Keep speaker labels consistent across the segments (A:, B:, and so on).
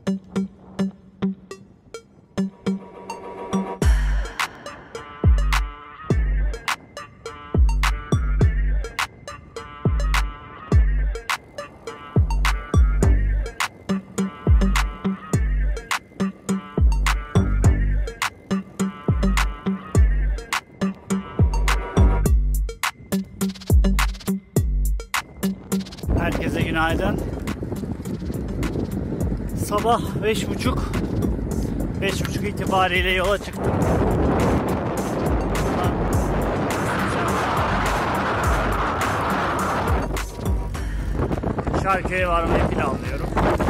A: Herkese günaydın. Sabah 5.30 itibariyle yola çıktım. Şarköy'e varmayı planlıyorum.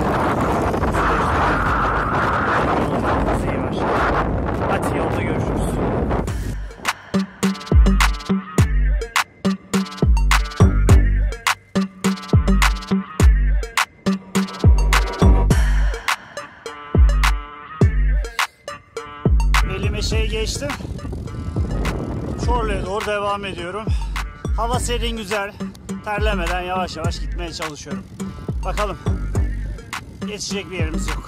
A: Hadi yolda görüşürüz. Geçtim. Çorlu'ya doğru devam ediyorum. Hava serin, güzel. Terlemeden yavaş yavaş gitmeye çalışıyorum. Bakalım. Geçecek bir yerimiz yok.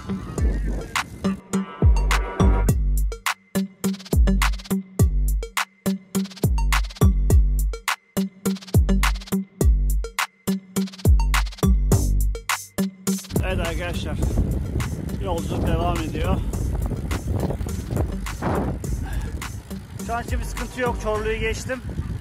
A: Evet arkadaşlar. Yolculuk devam ediyor. Şu an için bir sıkıntı yok. Çorlu'yu geçtim.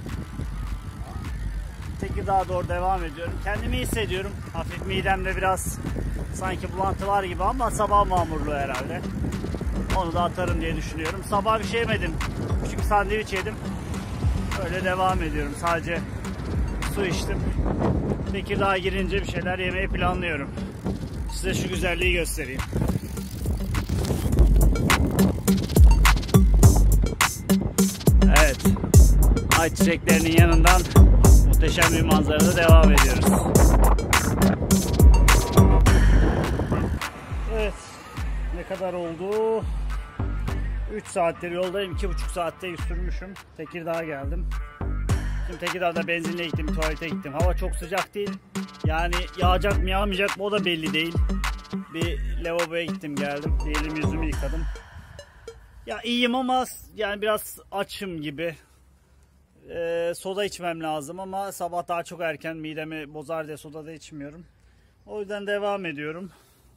A: Tekirdağ'a doğru devam ediyorum. Kendimi iyi hissediyorum. Hafif midemde biraz sanki bulantı var gibi ama sabah mamurluğu herhalde. Onu da atarım diye düşünüyorum. Sabah bir şey yemedim. Küçük bir sandviç yedim. Öyle devam ediyorum. Sadece su içtim. Tekirdağ'a girince bir şeyler yemeyi planlıyorum. Size şu güzelliği göstereyim. Evet, ayçiçeklerinin yanından muhteşem bir manzarada devam ediyoruz. Evet, ne kadar oldu? 3 saattir yoldayım, 2,5 saatte sürmüşüm. Tekirdağ'a geldim. Şimdi Tekirdağ'da benzinle gittim, tuvalete gittim. Hava çok sıcak değil. Yani yağacak mı yağmayacak mı o da belli değil. Bir lavaboya gittim geldim. Bir elimi yüzümü yıkadım. Ya iyiyim ama yani biraz açım gibi. Soda içmem lazım ama sabah daha çok erken midemi bozar diye soda da içmiyorum. O yüzden devam ediyorum.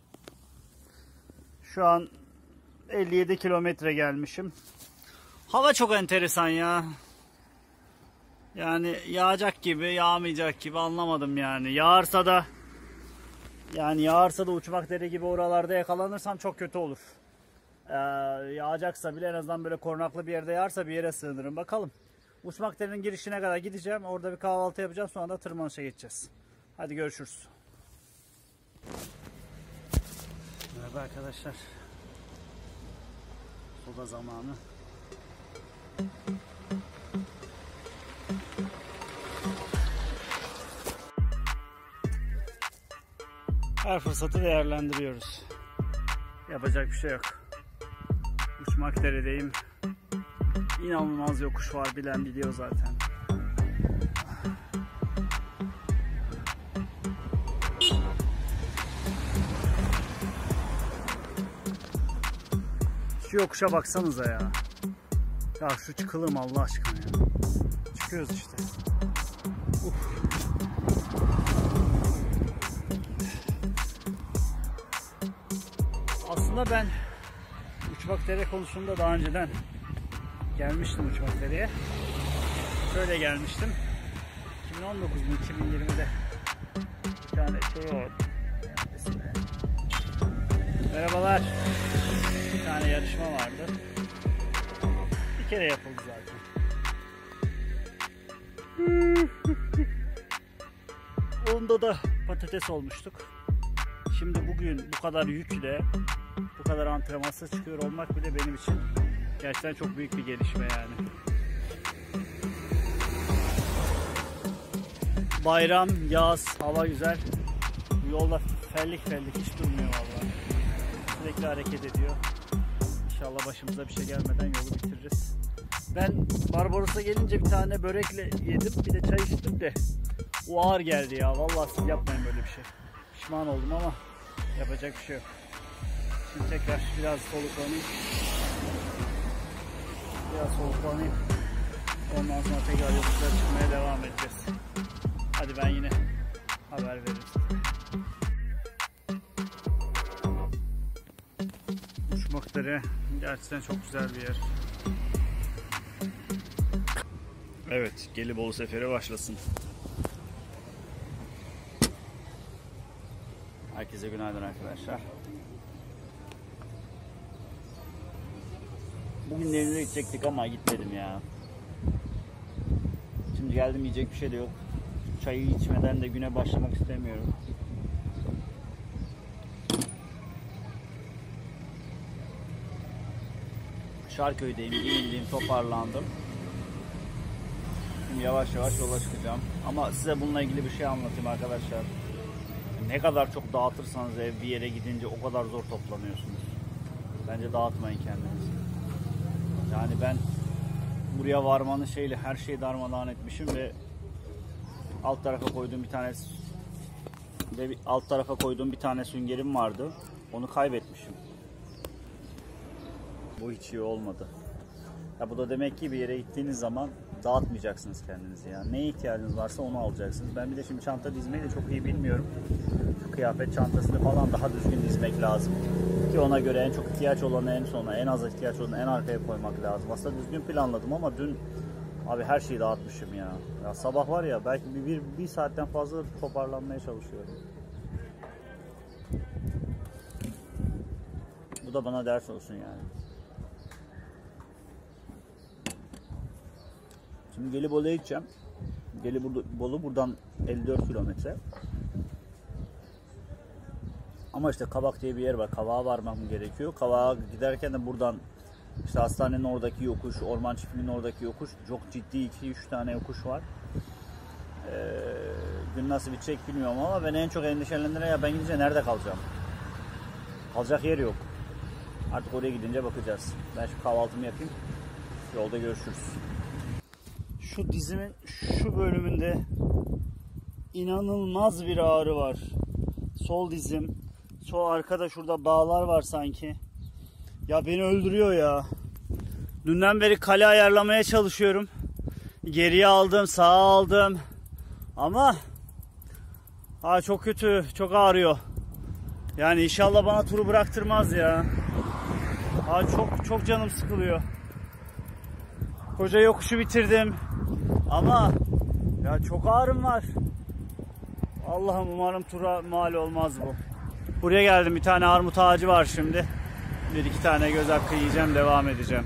A: Şu an 57 kilometre gelmişim. Hava çok enteresan ya. Yani yağacak gibi, yağmayacak gibi anlamadım yani. Yağarsa da Uçmakdere gibi oralarda yakalanırsam çok kötü olur. Yağacaksa bile en azından böyle korunaklı bir yerde yağarsa bir yere sığınırım. Bakalım. Uçmakdere'nin girişine kadar gideceğim. Orada bir kahvaltı yapacağım. Sonra da tırmanışa geçeceğiz. Hadi görüşürüz. Merhaba arkadaşlar. Soda zamanı. Her fırsatı değerlendiriyoruz. Yapacak bir şey yok. Uçmakdere'deyim. İnanılmaz yokuş var, bilen biliyor zaten. Şu yokuşa baksanıza ya. Ya şu çıkılır mı Allah aşkına ya. Çıkıyoruz işte. Aslında ben Uçmakdere konusunda daha önceden gelmiştim Uçmakdere'ye. Şöyle gelmiştim. 2019 mu 2020'de bir tane şey vardı. Merhabalar. Bir tane yarışma vardı. Bir kere yapıldı zaten. Onda da patates olmuştuk. Şimdi bugün bu kadar yükle, bu kadar antrenmansız çıkıyor olmak bile benim için gerçekten çok büyük bir gelişme yani. Bayram, yaz, hava güzel. Bu yolda fellik hiç durmuyor vallahi. Sürekli hareket ediyor. İnşallah başımıza bir şey gelmeden yolu bitiririz. Ben Barbaros'a gelince bir tane börekle yedim, bir de çay içtim de o ağır geldi ya. Vallahi siz yapmayın böyle bir şey. Pişman oldum ama yapacak bir şey yok. Şimdi tekrar biraz soluklanayım. Ondan sonra tekrar yokuşlara çıkmaya devam edeceğiz. Hadi ben yine haber veririm. Uçmakdere gerçekten çok güzel bir yer. Evet, Gelibolu seferi başlasın. Herkese günaydın arkadaşlar. Bugün denize gidecektik ama gitmedim ya. Şimdi geldim, yiyecek bir şey de yok. Çayı içmeden de güne başlamak istemiyorum. Şarköy'deyim, giyindim, toparlandım. Şimdi yavaş yavaş yola çıkacağım. Ama size bununla ilgili bir şey anlatayım arkadaşlar. Ne kadar çok dağıtırsanız ev bir yere gidince o kadar zor toplanıyorsunuz. Bence dağıtmayın kendinizi. Yani ben buraya varmanın şeyle her şeyi darmadağın etmişim ve alt tarafa koyduğum bir tane süngerim vardı. Onu kaybetmişim. Bu hiç iyi olmadı. Ya bu da demek ki bir yere gittiğiniz zaman dağıtmayacaksınız kendinizi ya. Neye ihtiyacınız varsa onu alacaksınız. Ben bir de şimdi çanta dizmeyi de çok iyi bilmiyorum. Kıyafet çantasını falan daha düzgün dizmek lazım. Ki ona göre en çok ihtiyaç olanı en sona, en az ihtiyaç olanı en arkaya koymak lazım. Aslında düzgün planladım ama dün abi her şeyi dağıtmışım ya. Ya sabah var ya belki bir saatten fazla toparlanmaya çalışıyorum. Bu da bana ders olsun yani. Şimdi Gelibolu'ya gideceğim. Gelibolu buradan 54 kilometre. Ama işte Kavak diye bir yer var. Kavak'a varmam gerekiyor. Kavak'a giderken de buradan işte hastanenin oradaki yokuş, orman çiftliğinin oradaki yokuş, çok ciddi 2-3 tane yokuş var. Gün nasıl bitecek bilmiyorum ama beni en çok endişelendiren ya ben gidince nerede kalacağım? Kalacak yer yok. Artık oraya gidince bakacağız. Ben şu kahvaltımı yapayım. Yolda görüşürüz. Şu dizimin şu bölümünde inanılmaz bir ağrı var. Sol dizim. Sol arkada şurada bağlar var sanki. Ya beni öldürüyor ya. Dünden beri kale ayarlamaya çalışıyorum. Geriye aldım, sağa aldım. Ama çok kötü, çok ağrıyor. Yani inşallah bana turu bıraktırmaz ya. Çok canım sıkılıyor. Koca yokuşu bitirdim. Ama ya çok ağrım var. Allah'ım umarım tura mal olmaz bu. Buraya geldim, bir tane armut ağacı var şimdi. Bir iki tane göz hakkı yiyeceğim, devam edeceğim.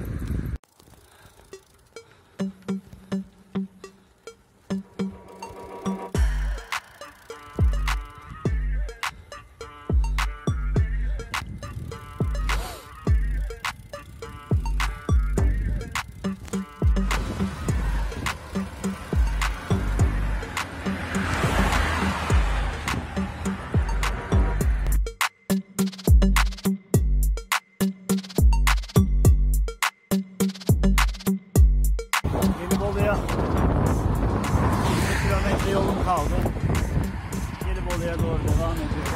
A: Gelibolu'ya 1 kilometre yolum kaldı. Gelibolu'ya doğru devam ediyorum.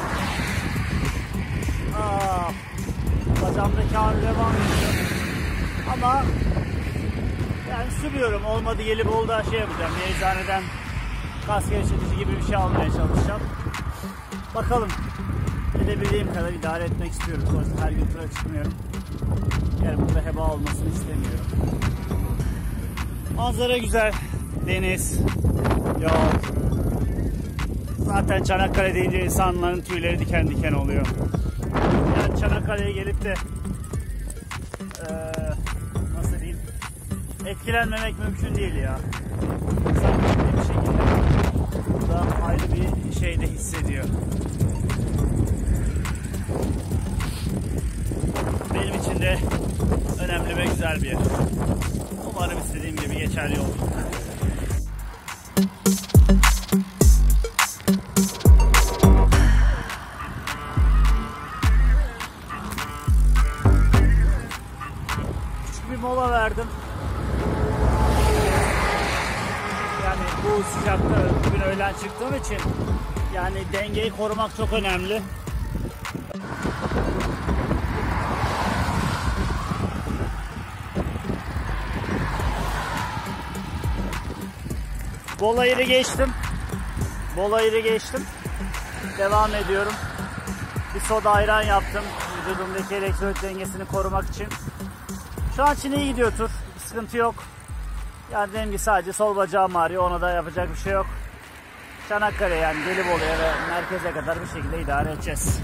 A: Bacağımdaki ağrı devam ediyor. Ama yani sürüyorum. Olmadı Gelibolu'da şey yapacağım. Bir eczaneden kas gevşetici gibi bir şey almaya çalışacağım. Bakalım. Edebildiğim kadar idare etmek istiyorum. Sonuçta her gün tura çıkmıyorum. Yani burada heba olmasını istemiyorum. Manzara güzel. Deniz, yol. Zaten Çanakkale deyince insanların tüyleri diken diken oluyor. Yani Çanakkale'ye gelip de nasıl diyeyim, etkilenmemek mümkün değil ya. İnsan bir şekilde burada ayrı bir şey de hissediyor. Benim için de önemli ve güzel bir yer. Umarım istediğim gibi geçer yol. Küçük bir mola verdim. Yani bu sıcakta bugün öğlen çıktığım için yani dengeyi korumak çok önemli. Bolayır'ı geçtim. Bolayır'ı geçtim. Devam ediyorum. Bir soda ayran yaptım. Vücudumdaki elektrolit dengesini korumak için. Şu an için iyi gidiyor tur. Bir sıkıntı yok. Yani benim gibi sadece sol bacağım ağrıyor. Ona da yapacak bir şey yok. Çanakkale yani Gelibolu'ya ve merkeze kadar bir şekilde idare edeceğiz.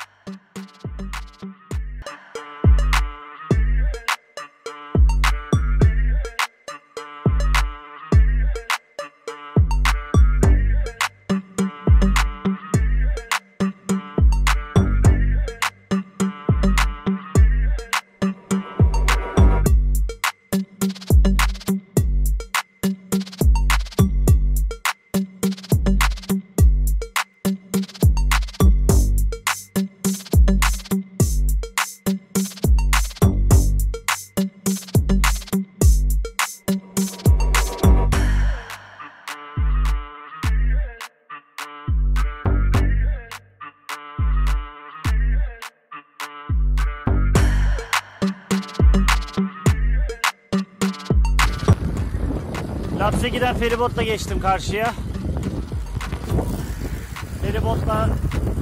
A: Laps'e giden feribotla geçtim karşıya. Feribotla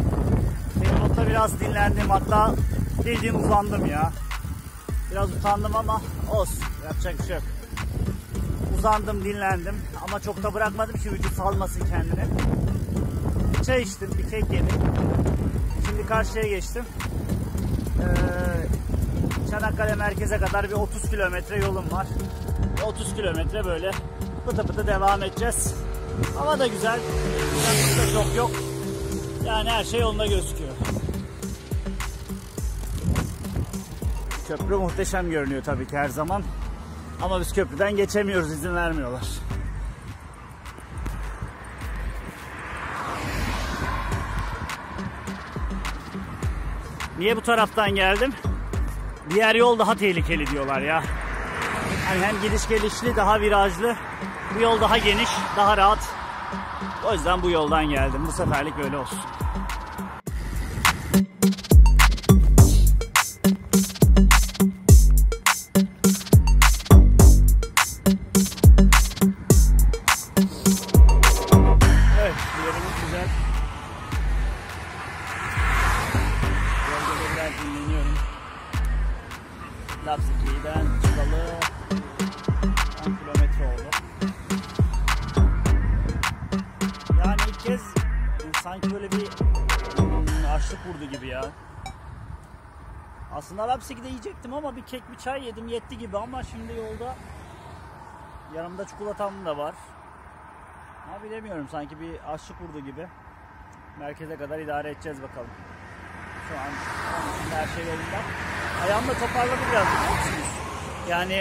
A: biraz dinlendim, hatta bildiğin uzandım ya. Biraz utandım ama olsun, yapacak bir şey yok. Uzandım, dinlendim ama çok da bırakmadım ki vücut salmasın kendini. Çay içtim, bir kek yedim. Şimdi karşıya geçtim. Çanakkale merkeze kadar bir 30 kilometre yolum var. 30 kilometre böyle pıtı pıtı devam edeceğiz. Hava da güzel. Sıcaklık da çok yok. Yani her şey yolunda gözüküyor. Köprü muhteşem görünüyor tabii ki her zaman. Ama biz köprüden geçemiyoruz, izin vermiyorlar. Niye bu taraftan geldim? Diğer yol daha tehlikeli diyorlar ya. Yani hem gidiş gelişli, daha virajlı. Bu yol daha geniş, daha rahat. O yüzden bu yoldan geldim. Bu seferlik böyle olsun. Evet, yerimiz güzel. Bölgede biraz dinleniyorum. Lapseki'den çıkalı 10 kilometre oldu. Yani ilk kez sanki böyle bir açlık vurdu gibi ya. Aslında Lapseki'de yiyecektim ama bir kek bir çay yedim, yetti gibi, ama şimdi yolda yanımda çikolatam da var. Ama bilemiyorum, sanki bir açlık vurdu gibi. Merkeze kadar idare edeceğiz bakalım. Şu an her şey yolunda. Ayağım da toparladı biraz, biliyor musunuz? Yani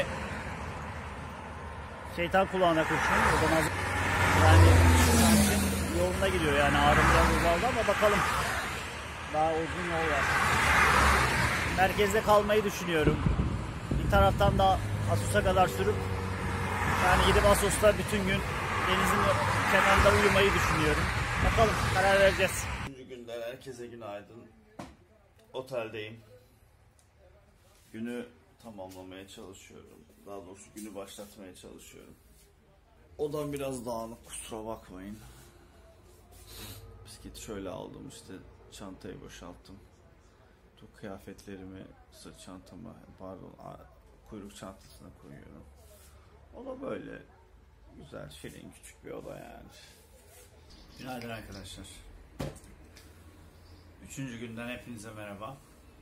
A: şeytan kulağına kurşun. Yani yolunda gidiyor, yani ağrım biraz azaldı ama bakalım. Daha uzun yol var. Merkezde kalmayı düşünüyorum. Bir taraftan da Assos'a kadar sürüp yani gidip Assos'ta bütün gün denizin kenarında uyumayı düşünüyorum. Bakalım, karar vereceğiz.
B: 3. günden herkese günaydın. Oteldeyim. Günü tamamlamaya çalışıyorum. Daha doğrusu günü başlatmaya çalışıyorum. Odam biraz dağınık, kusura bakmayın. Bisikleti şöyle aldım, işte çantayı boşalttım. Kıyafetlerimi sırt çantama, kuyruk çantasına koyuyorum. O da böyle güzel, şirin, küçük bir oda yani.
A: Günaydın arkadaşlar. 3. günden hepinize merhaba.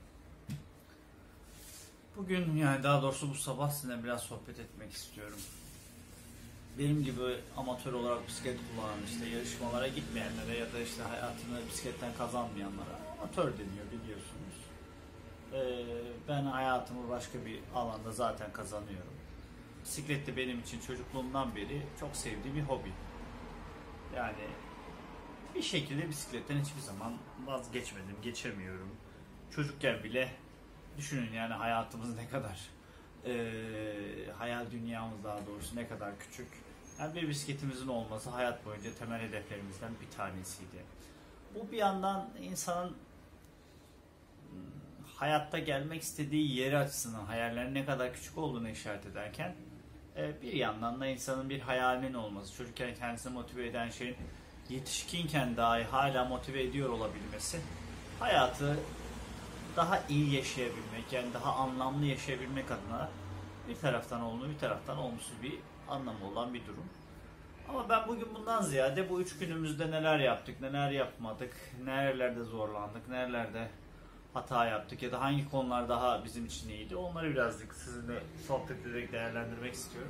A: Bugün, yani daha doğrusu bu sabah sizinle biraz sohbet etmek istiyorum. Benim gibi amatör olarak bisiklet kullanan, işte yarışmalara gitmeyenlere ya da işte hayatını bisikletten kazanmayanlara amatör deniyor, biliyorsunuz. Ben hayatımı başka bir alanda zaten kazanıyorum. Bisiklet de benim için çocukluğumdan beri çok sevdiğim bir hobi. Yani bir şekilde bisikletten hiçbir zaman vazgeçmedim, geçemiyorum. Çocukken bile düşünün yani hayatımız ne kadar, hayal dünyamız daha doğrusu ne kadar küçük. Yani bir bisikletimizin olması hayat boyunca temel hedeflerimizden bir tanesiydi. Bu bir yandan insanın hayatta gelmek istediği yeri açısından hayallerin ne kadar küçük olduğunu işaret ederken, Bir yandan da insanın bir hayalinin olması, çocukken kendisini motive eden şeyin yetişkinken dahi hala motive ediyor olabilmesi, hayatı daha iyi yaşayabilmek, yani daha anlamlı yaşayabilmek adına bir taraftan olumlu bir taraftan olumsuz bir anlamı olan bir durum. Ama ben bugün bundan ziyade bu 3 günümüzde neler yaptık, neler yapmadık, nerelerde zorlandık, nerelerde hata yaptık ya da hangi konular daha bizim için iyiydi, onları birazcık sizinle sohbet ederek değerlendirmek istiyorum.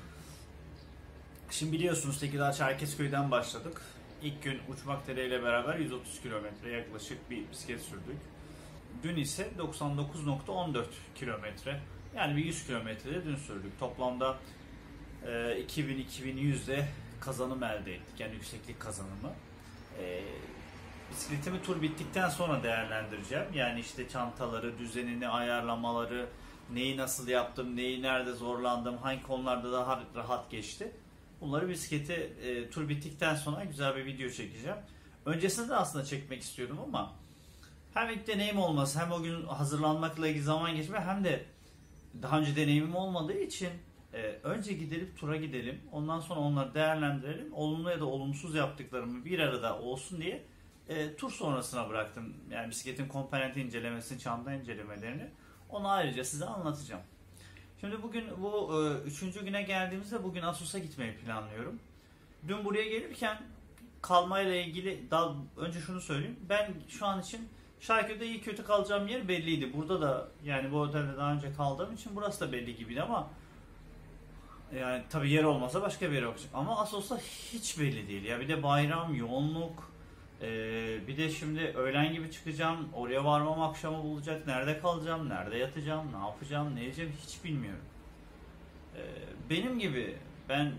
A: Şimdi biliyorsunuz Tekirdağ-Çerkezköy'den başladık. İlk gün Uçmakdere ile beraber 130 kilometre yaklaşık bir bisiklet sürdük. Dün ise 99.14 kilometre, yani bir 100 kilometrede dün sürdük. Toplamda 2000-2100'de kazanım elde ettik, yani yükseklik kazanımı. Bisikletimi tur bittikten sonra değerlendireceğim. Yani işte çantaları, düzenini, ayarlamaları, neyi nasıl yaptım, neyi nerede zorlandım, hangi konularda daha rahat geçti. Bunları bisikleti tur bittikten sonra güzel bir video çekeceğim. Öncesinde de aslında çekmek istiyordum ama hem ilk deneyim olması, hem o gün hazırlanmakla ilgili zaman geçme, hem de daha önce deneyimim olmadığı için önce tura gidelim. Ondan sonra onları değerlendirelim. Olumlu ya da olumsuz yaptıklarımı bir arada olsun diye tur sonrasına bıraktım. Yani bisikletin komponenti incelemesini, çanta incelemelerini. Onu ayrıca size anlatacağım. Şimdi bugün bu 3. güne geldiğimizde bugün Assos'a gitmeyi planlıyorum. Dün buraya gelirken kalmayla ilgili önce şunu söyleyeyim. Ben şu an için Şarköy'de iyi kötü kalacağım yer belliydi. Burada da, yani bu otelde daha önce kaldığım için burası da belli gibiydi ama yani tabii yer olmasa başka bir yer olacak. Ama Assos'ta hiç belli değil. Ya bir de bayram, yoğunluk, bir de şimdi öğlen gibi çıkacağım. Oraya varmam akşamı bulacak. Nerede kalacağım, nerede yatacağım, ne yapacağım, ne edeceğim hiç bilmiyorum. Benim gibi ben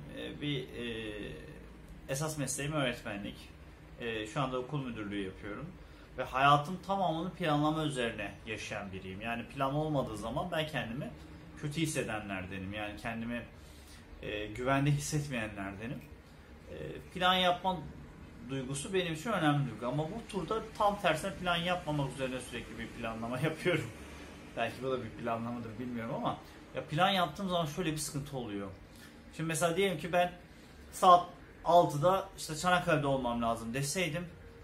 A: esas mesleğim öğretmenlik. Şu anda okul müdürlüğü yapıyorum. Ve hayatım tamamını planlama üzerine yaşayan biriyim. Yani plan olmadığı zaman ben kendimi kötü hissedenlerdenim. Yani kendimi güvende hissetmeyenlerdenim. Plan yapma duygusu benim için önemli bir duygu. Ama bu turda tam tersine plan yapmamak üzerine sürekli bir planlama yapıyorum. Belki bu da bir planlamadır bilmiyorum ama ya plan yaptığım zaman şöyle bir sıkıntı oluyor. Şimdi mesela diyelim ki ben saat 6'da işte Çanakkale'de olmam lazım deseydim,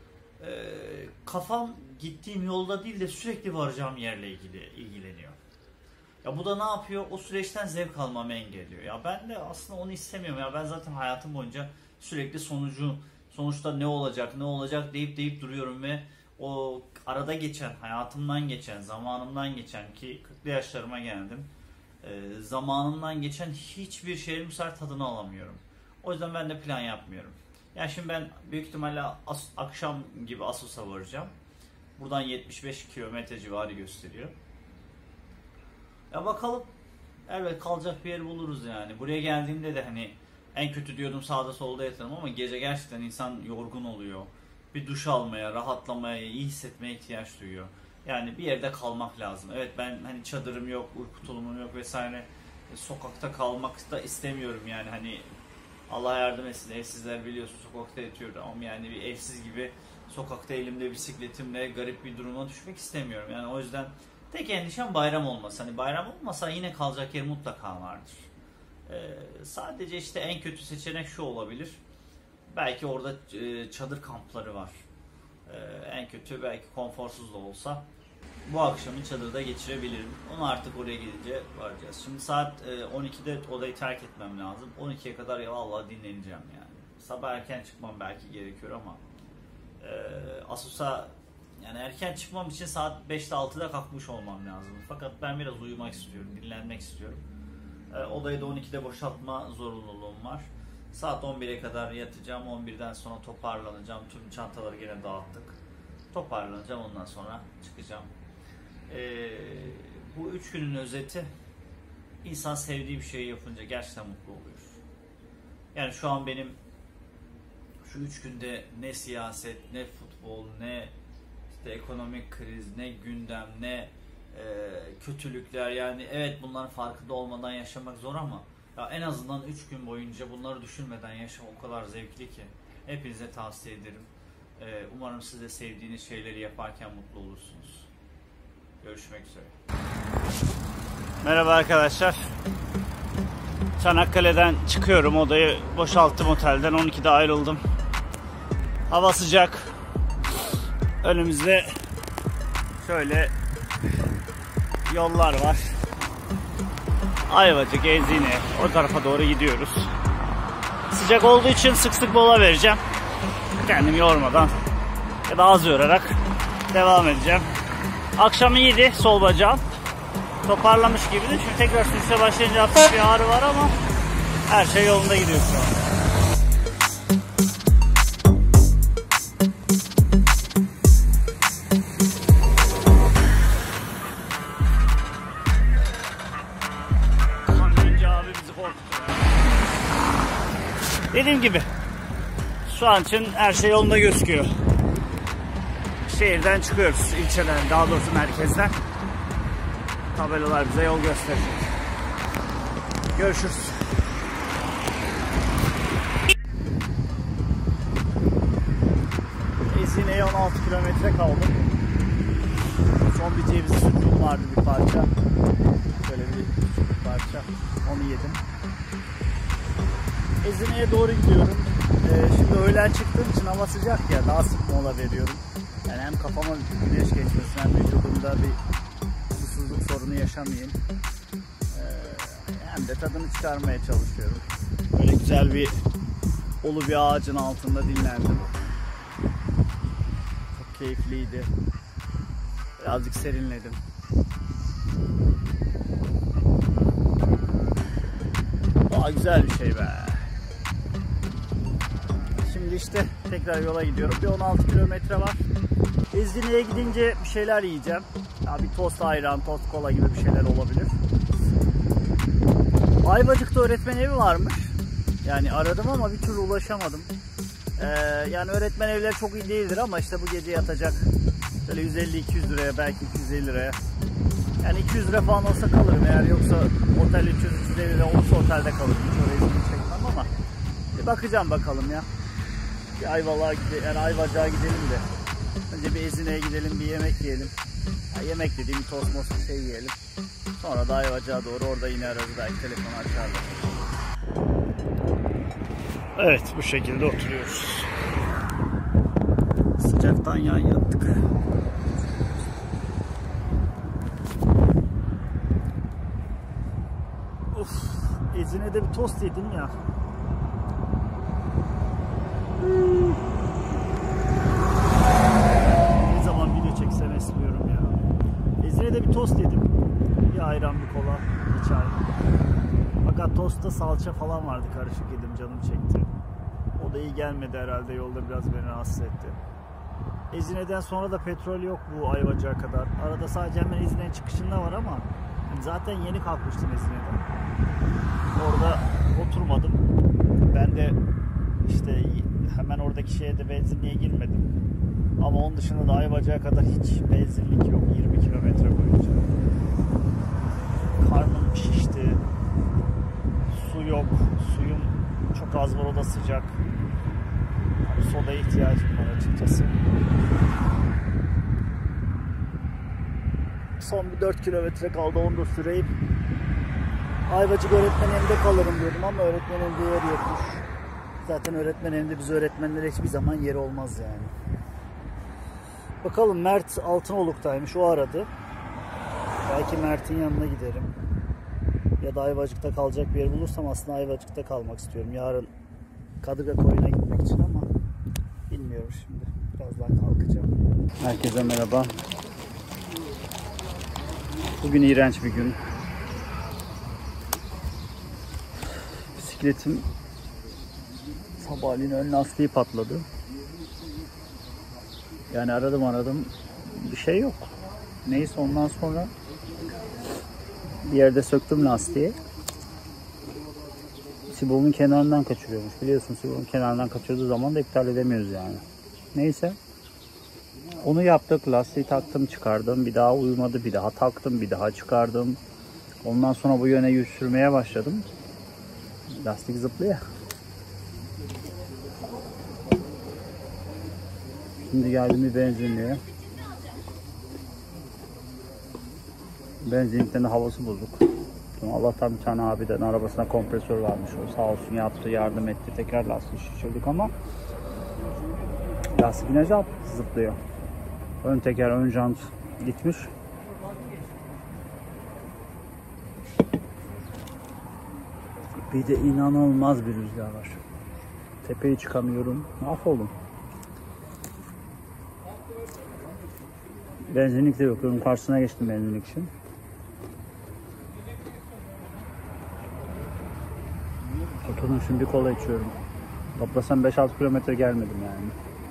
A: kafam gittiğim yolda değil de sürekli varacağım yerle ilgileniyor. Ya bu da ne yapıyor? O süreçten zevk almamı engelliyor. Ya ben de aslında onu istemiyorum. Ya ben zaten hayatım boyunca sürekli sonuçta ne olacak deyip duruyorum ve o arada geçen, hayatımdan geçen, zamanımdan geçen, ki 40'lı yaşlarıma geldim, zamanımdan geçen hiçbir şeyin bu sefer tadını alamıyorum. O yüzden ben de plan yapmıyorum. Yani şimdi ben büyük ihtimalle akşam gibi Assos'a varacağım. Buradan 75 kilometre civarı gösteriyor. Ya bakalım. Evet, kalacak bir yer buluruz yani. Buraya geldiğimde de hani en kötü diyordum sağda solda yatarım ama gece gerçekten insan yorgun oluyor. Bir duş almaya, rahatlamaya, iyi hissetmeye ihtiyaç duyuyor. Yani bir yerde kalmak lazım. Evet, ben hani çadırım yok, uyku tulumum yok vesaire. Sokakta kalmak da istemiyorum yani, hani Allah yardım etsin, evsizler biliyorsun sokakta yatıyor ama yani bir evsiz gibi sokakta elimde bisikletimle garip bir duruma düşmek istemiyorum. Yani o yüzden tek endişem bayram olması. Hani bayram olmasa yine kalacak yer mutlaka vardır. Sadece işte en kötü seçenek şu olabilir. Belki orada çadır kampları var. En kötü belki konforsuz da olsa bu akşamı çadırda geçirebilirim. Onu artık oraya gidince varacağız. Şimdi saat 12'de odayı terk etmem lazım. 12'ye kadar ya vallahi dinleneceğim yani. Sabah erken çıkmam belki gerekiyor ama Assos'a yani erken çıkmam için saat 5'te 6'da kalkmış olmam lazım. Fakat ben biraz uyumak istiyorum, dinlenmek istiyorum. Odayı da 12'de boşaltma zorunluluğum var. Saat 11'e kadar yatacağım. 11'den sonra toparlanacağım. Tüm çantaları gene dağıttık. Toparlanacağım. Ondan sonra çıkacağım. Bu 3 günün özeti, insan sevdiği bir şeyi yapınca gerçekten mutlu oluyor. Yani şu an benim şu 3 günde ne siyaset, ne futbol, ne işte ekonomik kriz, ne gündem, ne kötülükler, yani evet bunların farkında olmadan yaşamak zor ama ya en azından 3 gün boyunca bunları düşünmeden yaşamak o kadar zevkli ki hepinize tavsiye ederim. Umarım siz de sevdiğiniz şeyleri yaparken mutlu olursunuz. Görüşmek üzere. Merhaba arkadaşlar. Çanakkale'den çıkıyorum. Odayı boşalttım otelden. 12'de ayrıldım. Hava sıcak. Önümüzde şöyle yollar var. Ayvacık, Ezine, o tarafa doğru gidiyoruz. Sıcak olduğu için sık sık mola vereceğim. Kendimi yormadan ya da az yorarak devam edeceğim. Akşam iyiydi sol bacağım. Toparlamış gibiydi. Şimdi tekrar sürüşe başlayınca hafif bir ağrı var ama her şey yolunda gidiyor şu an. Dediğim gibi şu an için her şey yolunda gözüküyor. Şehirden çıkıyoruz, ilçeden, daha doğrusu merkezden. Tabelalar bize yol gösterecek. Görüşürüz. Ezine'ye 16 kilometre kaldı. Son bir ceviz sucuğum vardı, bir parça. Böyle bir parça. Onu yedim. Ezine'ye doğru gidiyorum. Şimdi öğlen çıktığım için hava sıcak ya, daha sık mola veriyorum. Yani hem kafama güneş geçmesin hem vücudumda bir susuzluk sorunu yaşamayayım. Hem de tadını çıkarmaya çalışıyorum. Böyle güzel bir ulu bir ağacın altında dinlendim. Çok keyifliydi. Birazcık serinledim. Aa, güzel bir şey be. Şimdi işte tekrar yola gidiyorum. Bir 16 kilometre var. Ezine'ye gidince bir şeyler yiyeceğim. Ya bir tost ayran, tost kola gibi bir şeyler olabilir. Ayvacık'ta öğretmen evi varmış. Yani aradım ama bir türlü ulaşamadım. Yani öğretmen evleri çok iyi değildir ama işte bu gece yatacak. Böyle 150-200 liraya, belki 250 liraya. Yani 200 lira falan olsa kalırım. Eğer yoksa otel 300-350 lira olursa otelde kalırım. Hiç oraya izin çekmem ama bir bakacağım bakalım ya. Bir Ayvalık'a gidelim, yani Ayvacık'a gidelim de. Önce bir Ezine'ye gidelim, bir yemek yiyelim. Ya yemek dediğim bir tost most bir şey yiyelim. Sonra da Ayvacık'a doğru orada yine ararız, belki telefonu açarlar. Evet, bu şekilde oturuyoruz. Sıcaktan yan yattık. Of, Ezine'de bir tost yedim ya. Ne zaman video çeksem esmiyorum ya. Ezine'de bir tost yedim. Bir ayran, bir kola, bir çay. Fakat tostta salça falan vardı, karışık yedim, canım çekti. O da iyi gelmedi herhalde, yolda biraz beni rahatsız etti. Ezine'den sonra da petrol yok bu Ayvacık'a kadar. Arada sadece hemen Ezine'nin çıkışında var ama zaten yeni kalkmıştım Ezine'den. Orada oturmadım. Ben de işte hemen oradaki şeye de benzinliğe girmedim. Ama onun dışında da Ayvacık'a kadar hiç benzinlik yok 20 kilometre boyunca. Karnım şişti. Su yok. Suyum çok az var, o da sıcak. Sodaya ihtiyacım var açıkçası. Son bir 4 kilometre kaldı, onu da süreyim. Ayvacık öğretmen evinde kalırım diyordum ama öğretmen evinde yer yokmuş. Zaten öğretmen evinde biz öğretmenlere hiçbir zaman yeri olmaz yani. Bakalım, Mert Altınoluk'taymış, o aradı. Belki Mert'in yanına giderim. Ya da Ayvacık'ta kalacak bir yer bulursam aslında Ayvacık'ta kalmak istiyorum. Yarın Kadırga Koyun'a gitmek için ama bilmiyorum şimdi. Birazdan kalkacağım. Herkese merhaba. Bugün iğrenç bir gün. Bisikletim sabahleyin ön lastiği patladı. Yani aradım bir şey yok. Neyse, ondan sonra bir yerde söktüm lastiği. Sibop'un kenarından kaçırıyormuş. Biliyorsun, Sibop'un kenarından kaçırdığı zaman da iptal edemiyoruz yani. Neyse. Onu yaptık. Lastiği taktım, çıkardım. Bir daha uyumadı. Bir daha taktım. Bir daha çıkardım. Ondan sonra bu yöne yüz sürmeye başladım. Lastik zıplıyor. Şimdi geldim bir benzinliğe. Benzinlikten de havası bozuk. yaptım. Allah'tan bir tane abiden arabasına kompresör varmış. O sağ olsun yaptı, yardım etti. Tekrar lastiği şişirdik ama lastik yine zıplıyor. Ön teker, ön jant gitmiş. Bir de inanılmaz bir rüzgar var. Tepeye çıkamıyorum. Mahvoldum. Benzinlik de yok. Onun karşısına geçtim benzinlik için. Oturdum şimdi bir kola içiyorum. Toplasam 5-6 kilometre gelmedim yani.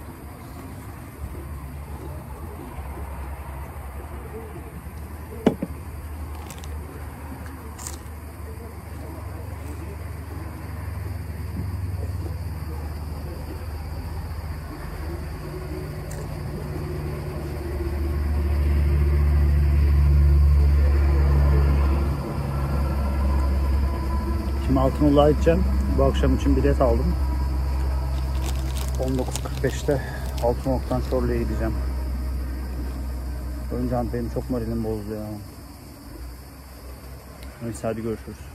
A: Şimdi Altınullah'a gideceğim. Bu akşam için bilet aldım. 19.45'te Altınoluk'tan Çorlu'ya gideceğim. Önce benim çok moralim bozdu ya. Neyse hadi görüşürüz.